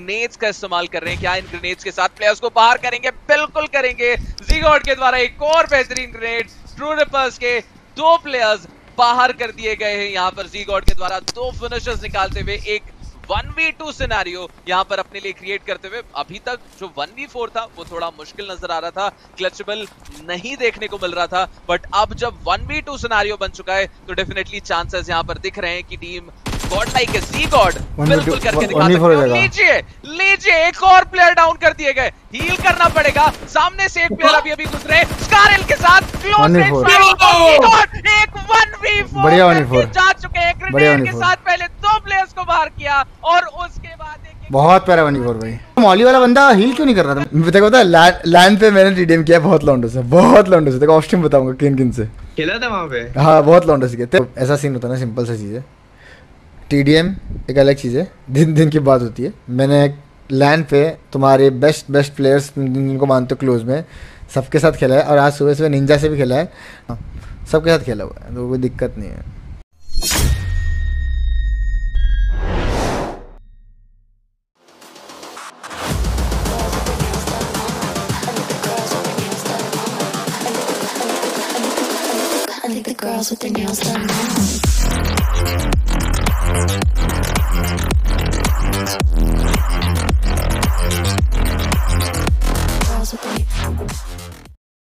Grenades का इस्तेमाल कर रहे हैं। क्या इन ग्रेनेड्स के साथ प्लेयर्स को बाहर करेंगे? बिल्कुल करेंगे। ज़ीगॉड के द्वारा एक और बेहतरीन ग्रेनेड, ट्रू रिपर्स के 2 प्लेयर्स बाहर कर दिए गए हैं। यहाँ पर ज़ीगॉड के द्वारा 2 फिनिशर्स निकालते हुए एक 1v2 सिनेरियो यहाँ पर अपने लिए क्रिएट करते हुए। अभी तक जो 1v4 था वो थोड़ा मुश्किल नजर आ रहा था, क्लचबल नहीं देखने को मिल रहा था, बट अब जब 1v2 सिनेरियो बन चुका है तो डेफिनेटली चांसेस यहाँ पर दिख रहे हैं कि टीम गॉड लाइक ज़ीगॉड बिल्कुल करके दिखा सकते हैं। लीजिए लीजिए, एक और प्लेयर डाउन कर दिए गए, हील करना पड़ेगा। सामने से एक प्लेयर अभी गुजरे स्कारल के साथ, क्लोज रेंज फायर, एक 1v4 बढ़िया 1v4 जा चुके हैं। ग्रेनेड के साथ पहले 2 प्लेयर्स को बाहर किया और उसके बाद बहुत प्यारा 1v4 भाई। मॉली वाला बंदा हील क्यों नहीं कर रहा था? देखो पता लैंड पे मैंने टीडीएम किया बहुत लॉन्डो से, बहुत लॉन्डो से। देखो ऑफ स्ट्रीम बताऊंगा किन किन से खेला था वहां पे। हाँ बहुत लॉन्डो से किया। ऐसा सीन होता है ना, सिंपल सा चीज़ है। टीडीएम एक अलग चीज़ है, दिन दिन की बात होती है। मैंने लैंड पे तुम्हारे बेस्ट प्लेयर्स जिनको मानते हो क्लोज में, सबके साथ खेला है। और आज सुबह सुबह निंजा से भी खेला है, सबके साथ खेला हुआ है, तो कोई दिक्कत नहीं है। I like the girls with their nails done.